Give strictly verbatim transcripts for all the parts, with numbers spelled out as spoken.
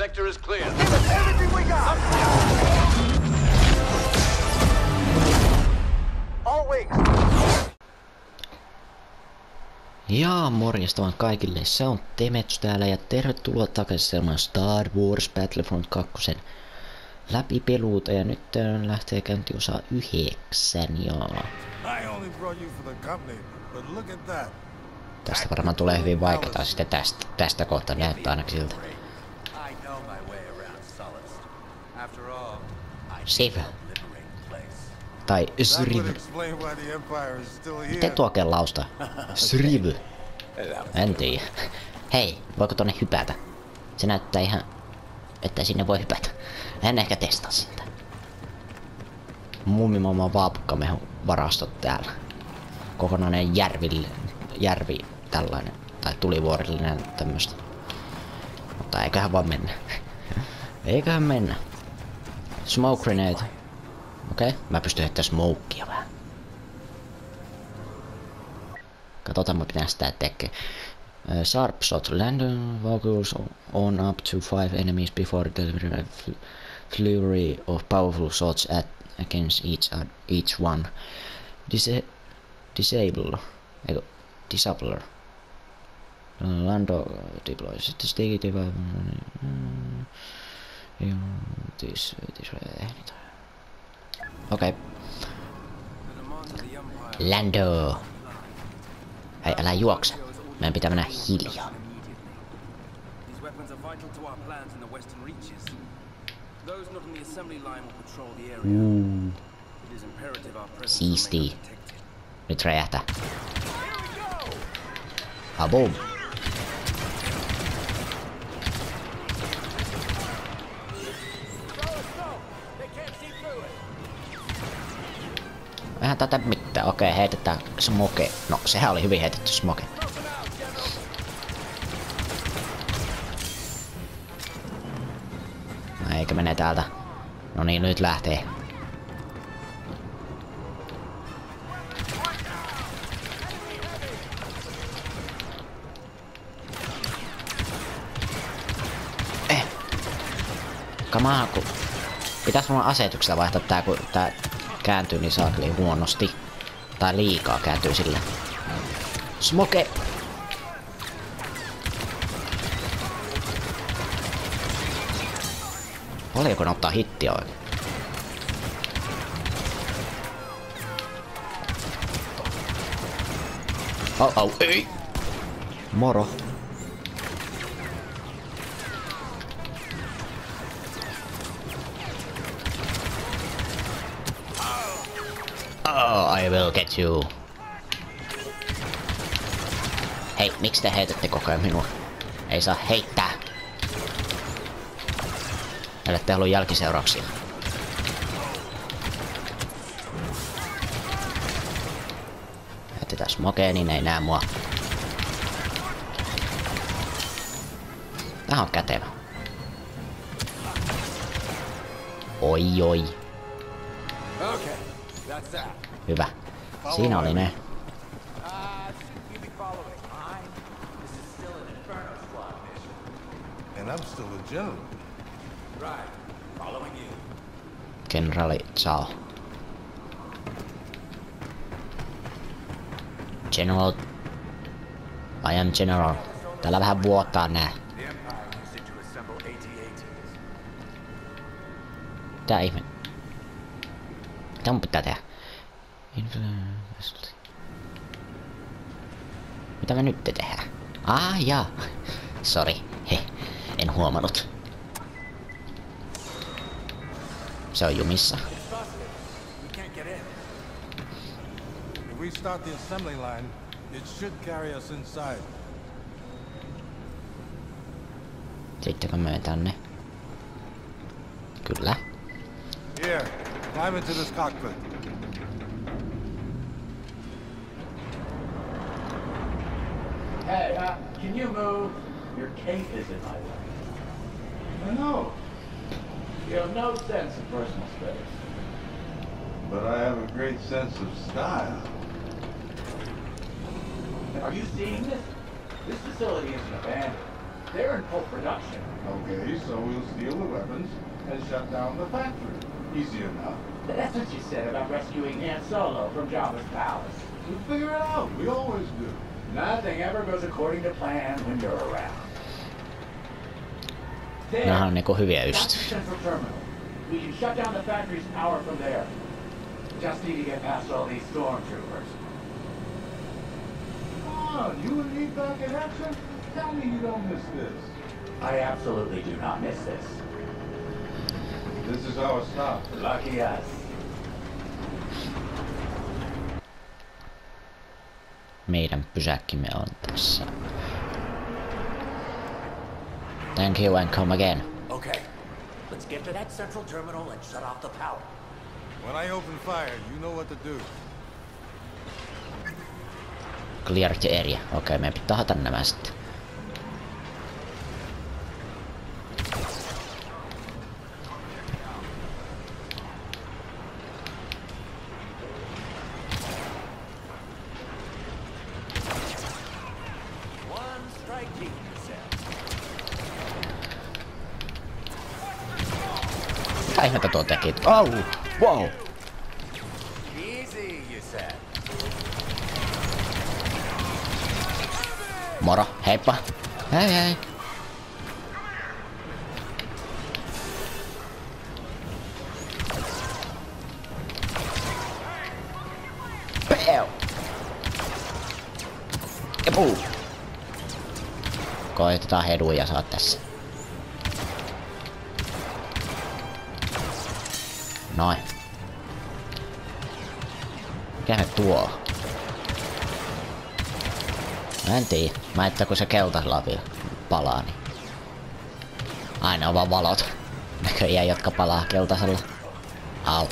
Sector is clear. Give us everything we got! All wings. Ja morjesta vaan kaikille, se on Temets täällä ja tervetuloa takaisin Star Wars Battlefront kaksi läpipeluuta ja nyt lähtee käynti osa yhdeksän ja... Tästä varmaan tulee hyvin vaikeaa sitten tästä, tästä kohtaa näyttää ainakin siltä. Siv. Tai Sriv. Miten tuo oikein lausta? Sriv. En tiedä. Hei, voiko tonne hypätä? Se näyttää ihan, että sinne voi hypätä. En ehkä testaa sitä. Mummimaailman vaapukkamehun varastot täällä. Kokonainen järvi, järvi tällainen. Tai tulivuorillinen tämmöstä. Mutta eiköhän vaan mennä. Eiköhän mennä. Smoke grenade. Okei, okay. Mä pystyn heittämään smokea vähän. Katsotaan, mä pitää sitä tekee. Uh, sharp shot. Land vocals on up to five enemies before delivering a flurry of powerful shots at against each uh, each one. Disa disable. Eiku, disabler. Lando deploys. Stick it. This this anytime. Okei. Okay. Lando. Hei, älä juokse. Meidän pitää mennä hiljaa. Mm. Siistii. Nyt räjähtää. Haboom. Eihän tätä mitään. Okei, heitetään smoke. No, sehän oli hyvin heitetty smoke. No, eikö mene täältä? No niin, nyt lähtee. Eh. Kamaa, kun... Pitäis mulla asetuksella vaihtaa tää, kun tää... kääntyy niin saakeli huonosti. Tai liikaa kääntyy sillä. Smoke! Paljonko ne ottaa hittiä oikein? Oh oh, ei! Moro! Oh, I will get you. Hei, miksi te heitätte koko ajan minua? Ei saa heittää. Ellette halua jälkiseurauksia. Heitetään smokea, niin ei näe mua. Tää on kätevä. Oi oi. Hyvä. Siinä oli ne. Kenraali Zhao. General. I am General. Täällä vähän vuotaa nää. Tää ihme. Mitä mun pitää tehdä? Mitä me nyt tehdään? Ah, jaa. Sori. He, en huomannut. Se on jumissa. Sittenkö me tänne? Kyllä. Here, climb into this cockpit. Hey, uh, can you move? Your cape is in my way. I know. You have no sense of personal space. But I have a great sense of style. Are you seeing this? This facility isn't abandoned. They're in full production. Okay, so we'll steal the weapons and shut down the factory. Easy enough. That's what you said about rescuing Han Solo from Jabba's palace. We'll figure it out. We always do. Nothing ever goes according to plan when you're around. There. Nämä on niinku hyviä That's the ystäviä. central terminal. We can shut down the factory's power from there. Just need to get past all these stormtroopers. Come on, you and me back in action? Tell me you don't miss this. I absolutely do not miss this. This is our stop. Lucky us. Meidän pysäkkimme on tässä. Thank you and come again. Okay, let's get to that central terminal and shut off the power. When I open fire, you know what to do. Clear the area. Okei, okay, meidän pitää hata nämä sitten. One strike team, you said. Mitä ihmettä tuo teki? Au! Wow! Easy, you said. Moro, heippa! Hei hei! Pew! Ja puu! Koitetaan heduja saa tässä. Noin. Mikä me tuo? Mä en tiedä. Mä että kun se keltaisella vielä palaa, niin... Aina on vaan valot. Näköjään, jotka palaa keltaisella. Au.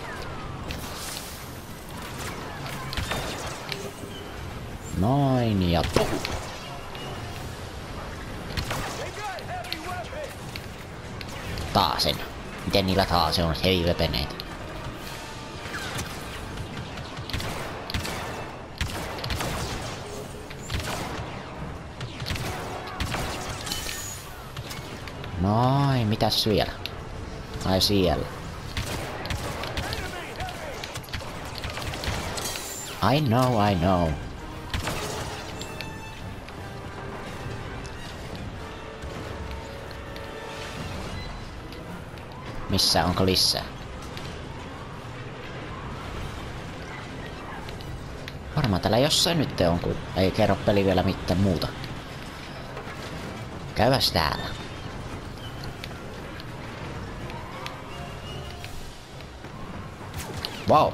Noin ja... Taasen. Miten niillä taas on heavy weaponeita? Noin, mitäs vielä? Ai siellä. I know, I know. Missä onko lisää? Varmaan täällä jossain nyt on, kun ei kerro peli vielä mitään muuta. Käyväs täällä. Wow.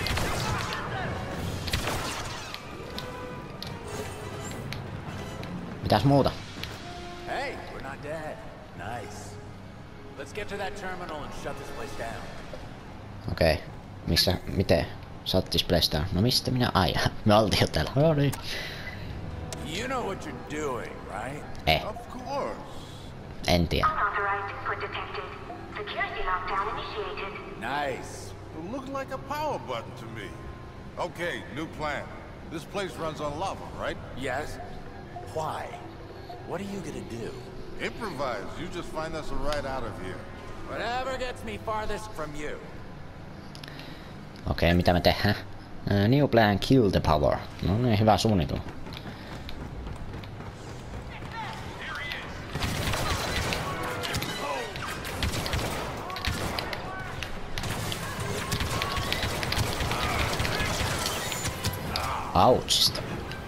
Mitäs muuta? Hey, we're not dead. Nice. Let's get to that terminal and shut this place down. Okei. Okay. Missä, miten? Shut this place down. No mistä minä ajan? Me oltiin jo täällä. No niin. You know what you're doing, right? Eh. Of course. En tiedä. Unauthorized input detected. Security lockdown initiated. Nice. It looked like a power button to me. Okay, new plan. This place runs on lava, right? Yes? Why? What are you gonna do? Improvise. You just find us a ride out of here. Whatever gets me farthest from you. Okei, okay, mitä me tehdään? Uh, new plan, kill the power. No niin, hyvä suunnittelu. Ouchista.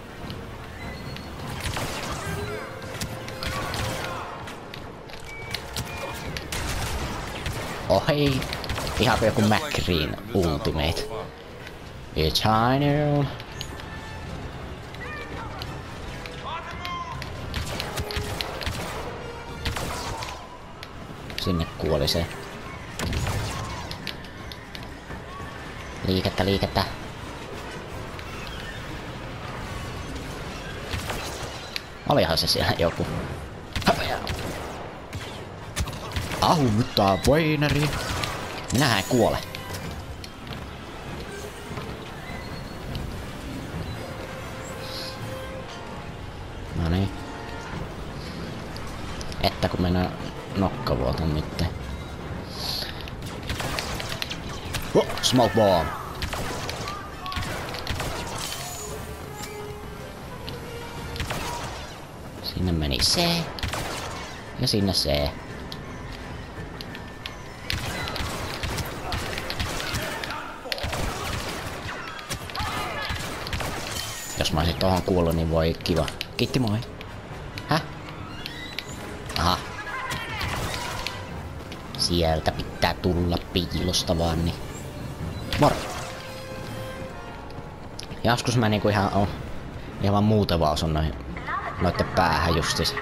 Ohi. Ihan joku McCreen Ultimate. It's Hynel. Sinne kuoli se. Liikettä, liikettä. Olihan se siellä joku. Ahuttaa Weineri. Minähän en kuole. Noniin. Että kun mennään nokkavuoton nyt. Oh, smoke bomb! Sinne meni C. Ja sinne C. Jos mä olisin tohon kuullut, niin voi kiva. Kiitti, moi. Häh? Aha. Sieltä pitää tulla piilosta vaan, niin. Moro. Joskus mä niinku ihan on ihan vaan muuten vaan osun noihin noitten päähän justis.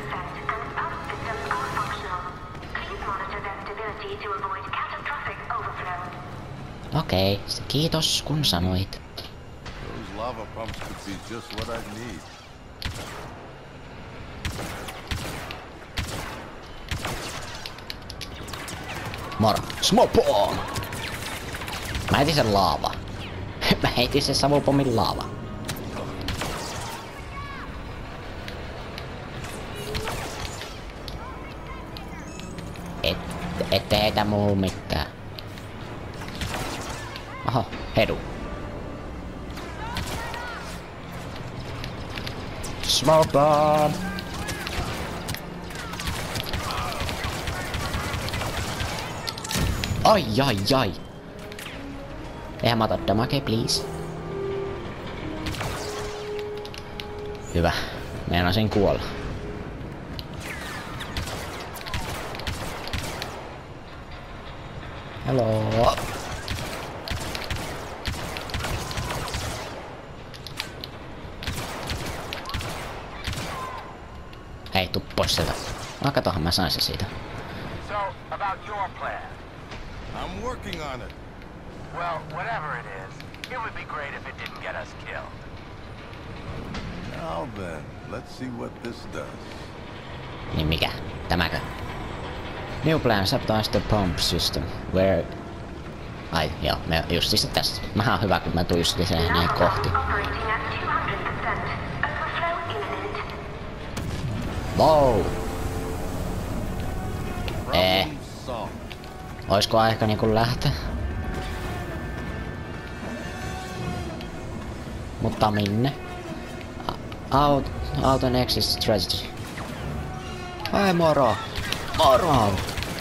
Okei, okay, kiitos kun sanoit. Those lava pumps could be just what I need. Moro. Smoke bomb! Mä heitin sen laava. Mä heitin sen savupommin laava. Et, ette heitä muu mitään. Oho, hedu. Smoke bomb! Ai ai ai! Eihän mä ota damage, please. Hyvä. Meinasin kuolla. Hello. Hei, tuu pois sieltä. Ah, katohan mä sain se siitä. So, about your plan. I'm working on it. Well, whatever it is, it would be great if it didn't get us killed. Now then, let's see what this does. Niin mikä? Tämäkö? New plan sabotage the pump system. Where... Ai joo, me justiinsa tästä. Mähän on hyvä kun mä tuun justiinsa näin kohti. Wow! Ee. Oisko aika niinku lähteä? Mutta minne? Out, out and exit strategy. Ai moro! Moro!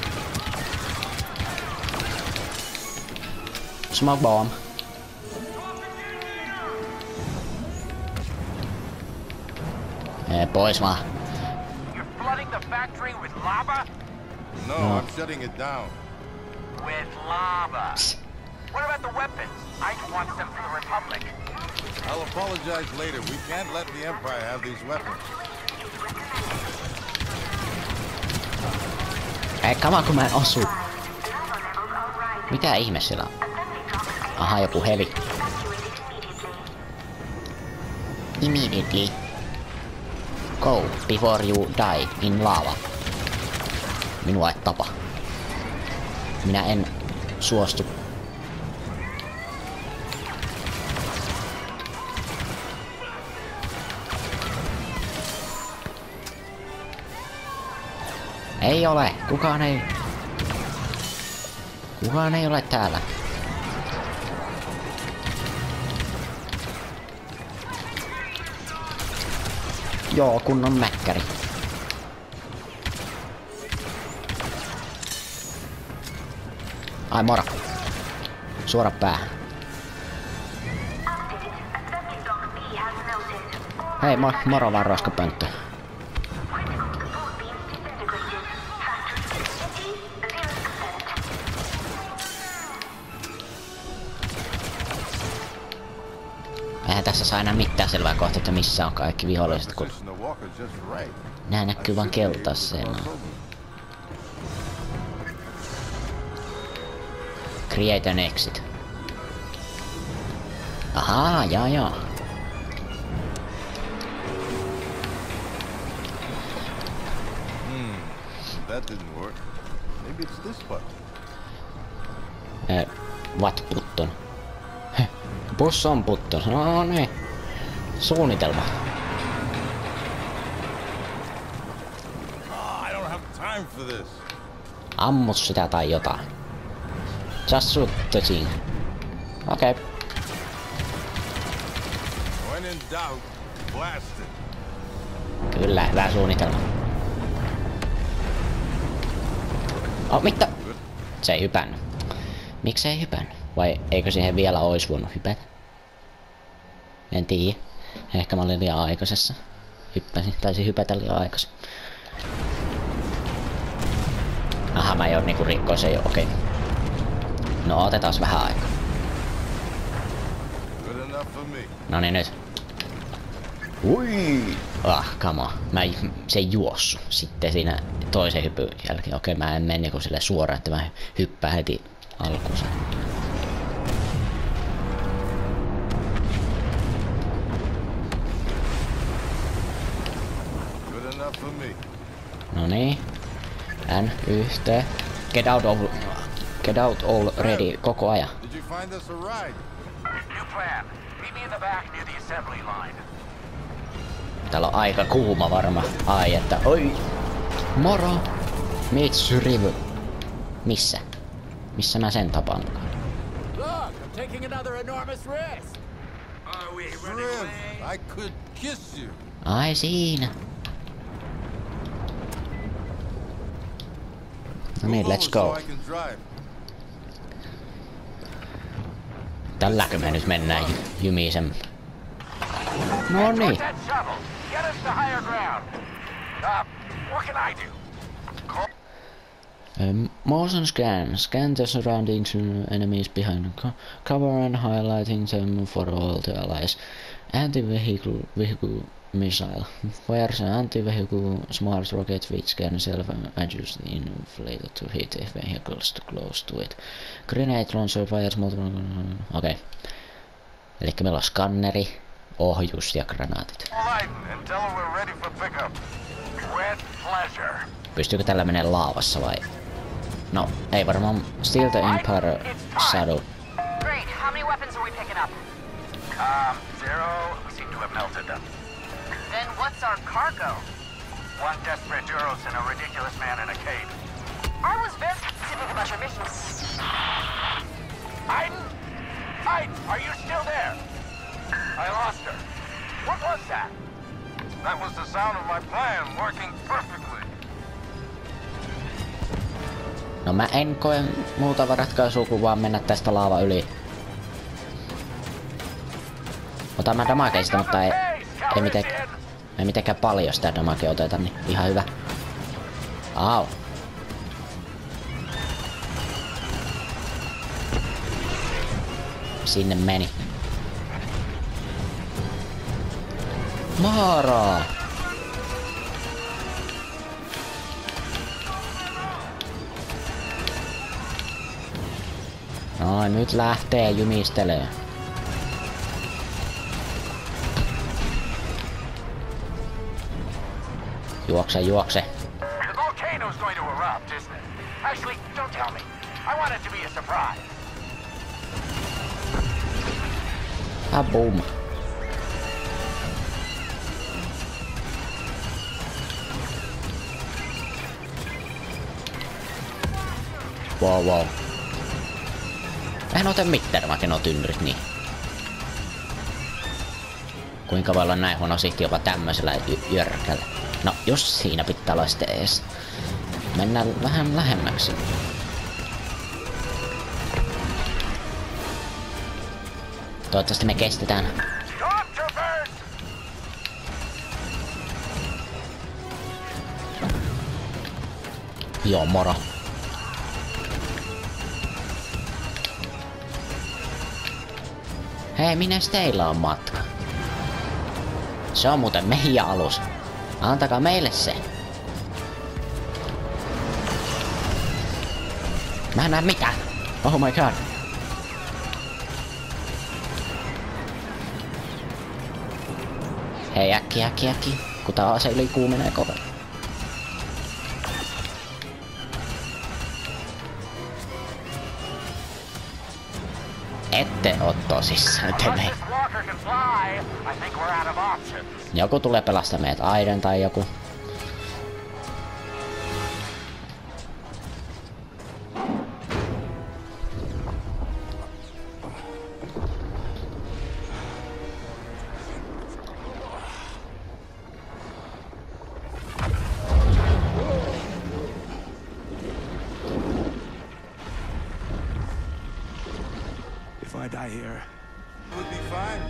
Smoke bomb. Ee, pois vaan. You're flooding the factory with lava? No, No. I'm shutting it down. With lava. What about the weapons? Ike wants them for the Republic. I'll apologize later. We can't let the Empire have these weapons. Ei kama kun mä en osu. Mitä ihme siellä on? Aha, joku hevi. Immediately. Go before you die in lava. Minua et tapa. Minä en suostu. Ei ole. Kukaan ei... Kukaan ei ole täällä. Joo, kunnon mäkkäri. Ai moro. Suora päähän. Hei, mo moro vaan roskapönttö. Eihän tässä saa enää mitään selvää kohta, että missä on kaikki viholliset, kun Position the walker's just right. nää näkyy vaan keltaisena. Create an exit. Ahaa, jaa jaa. Hmm, that didn't work. Maybe it's this button. Eh, what button? Heh, boss on button. No niin. Suunnitelma. Oh, I don't have after this. Ammut sitä tai jotain. Just shoot the thing. Okei. Okay. When in doubt, blast it. Kyllä, hyvä suunnitelma. Oh, mitä? Se ei hypännyt. Miksi ei hypännyt? Vai eikö siihen vielä ois voinut hypätä? En tiedä. Ehkä mä olin liian aikaisessa. Hyppäsin, taisin hypätä liian aikaisin. Aha, mä joudun niinku rikkoa se jo, okei. Okay. No otetaan vähän aikaa. Noni nyt. Ui! Ah, come on. Mä se ei juossu. Sitten siinä toisen hypyn jälkeen. Okei, okay, mä en mene niinku sille suoraan, että mä hyppään heti alkuunsa. No niin. N yhteen. Get out of... Get out already koko ajan. Did you find us a ride? New plan. Meet me in the back near the assembly line. Täällä on aika kuuma varma. Ai että... Oi! Moro! Mitsurivu. Missä? Missä mä sen tapaan? Look, I'm taking another enormous risk. Are we running Shrimp, away? I could kiss you. Ai siinä. No niin, let's go. Tälläkö me nyt mennään jumisen? No niin. Um, motion scan. Scan the surroundings enemies behind. Co cover and highlighting them for all the allies. Anti-vehicle vehicle missile. Fires an anti-vehicle smart rocket which can self-adjust the inflator to hit vehicles too close to it. Grenade launcher fires multiple... Okei. Okay. Elikkä meillä on skanneri, ohjus ja granaatit. Pystyykö tällä menee laavassa vai? No, ei varmaan. Steal the Empire Saddle. Great. How many weapons are we picking up? Um, zero. We seem to have melted them. Then what's our cargo? One desperate Duros and a ridiculous man in a cape. I was very specific about your mission. Aiden! Aiden, are you still there? I lost her. What was that? That was the sound of my plan working perfectly. No mä en koe muuta ratkaisua kuin vaan mennä tästä laava yli. Otan mä damageista, mutta ei, ei, mitenkään, ei mitenkään paljon sitä damagea oteta, niin ihan hyvä. Au. Sinne meni. Mara! No nyt lähtee jumistelee. Juokse, juokse. The volcano's going to erupt, isn't it? Actually, don't tell me. I want it to be a surprise. Ah, boom. Wow, wow. En ota mitään, vaikka ne on tynnyrit, niin. Kuinka voi olla näin huono sihti jopa tämmöisellä jörkällä? No, jos siinä pitää olla sitten ees. Mennään vähän lähemmäksi. Toivottavasti me kestetään. Joo, moro. Hei, minnes teillä on matka? Se on muuten meidän alus. Antakaa meille se. Mä en näe mitään. Oh my god. Hei, äkki, äkki, äkki. Kun tää ase yli kuumenee kovaa. Ette oo tosissaan, te me. Joku tulee pelastaa meidät, Aiden tai joku. I die here. It would be fine.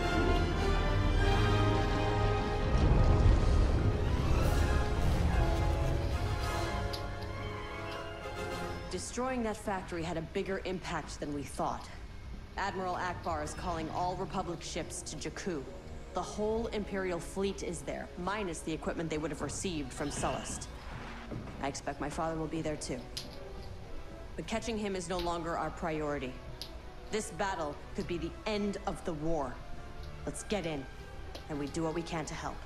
Destroying that factory had a bigger impact than we thought. Admiral Akbar is calling all Republic ships to Jakku. The whole Imperial fleet is there, minus the equipment they would have received from Sullust. I expect my father will be there too. But catching him is no longer our priority. This battle could be the end of the war. Let's get in, and we do what we can to help.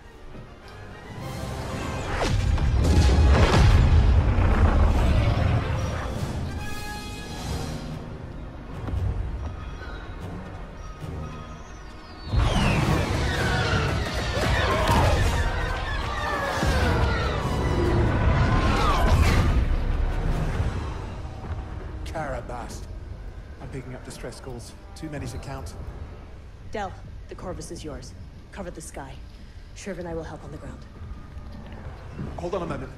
Carabast. I'm picking up distress calls. Too many to count. Del, the Corvus is yours. Cover the sky. Shriv and I will help on the ground. Hold on a moment.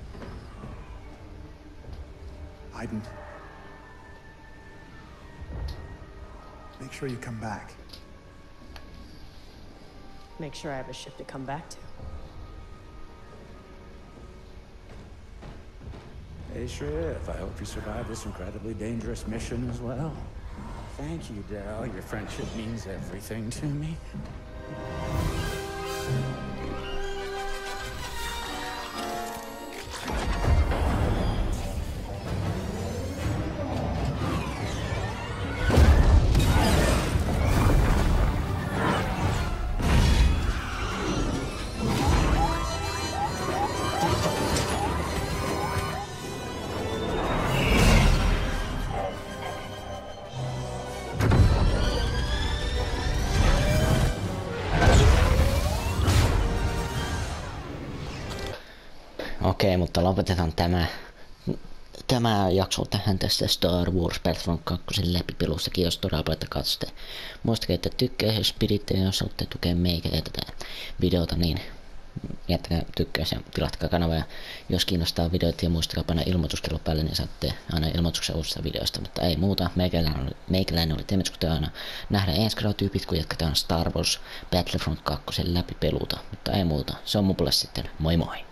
Aiden. Make sure you come back. Make sure I have a ship to come back to. Hey, Shriv, I hope you survive this incredibly dangerous mission as well. Thank you, Del. Your friendship means everything to me. Okei, mutta lopetetaan tämä, tämä jakso tähän tästä Star Wars Battlefront kaksi läpipelusta. Kiitos todella paljon, että katsotte. Muistakaa, että tykkää, jos piditte, jos haluatte tukea meikä ja tätä videota, niin jättäkää tykkäys ja tilatkaa kanavaa. Ja jos kiinnostaa videot ja muistakaa panna ilmoituskello päälle, niin saatte aina ilmoituksia uusista videoista. Mutta ei muuta, meikäläinen oli, meikäläinen oli Temets, kuten aina. Nähdään ensi kerralla tyypit, kun jatketaan Star Wars Battlefront kaksi läpipeluta. Mutta ei muuta, se on mun puolesta sitten. Moi moi!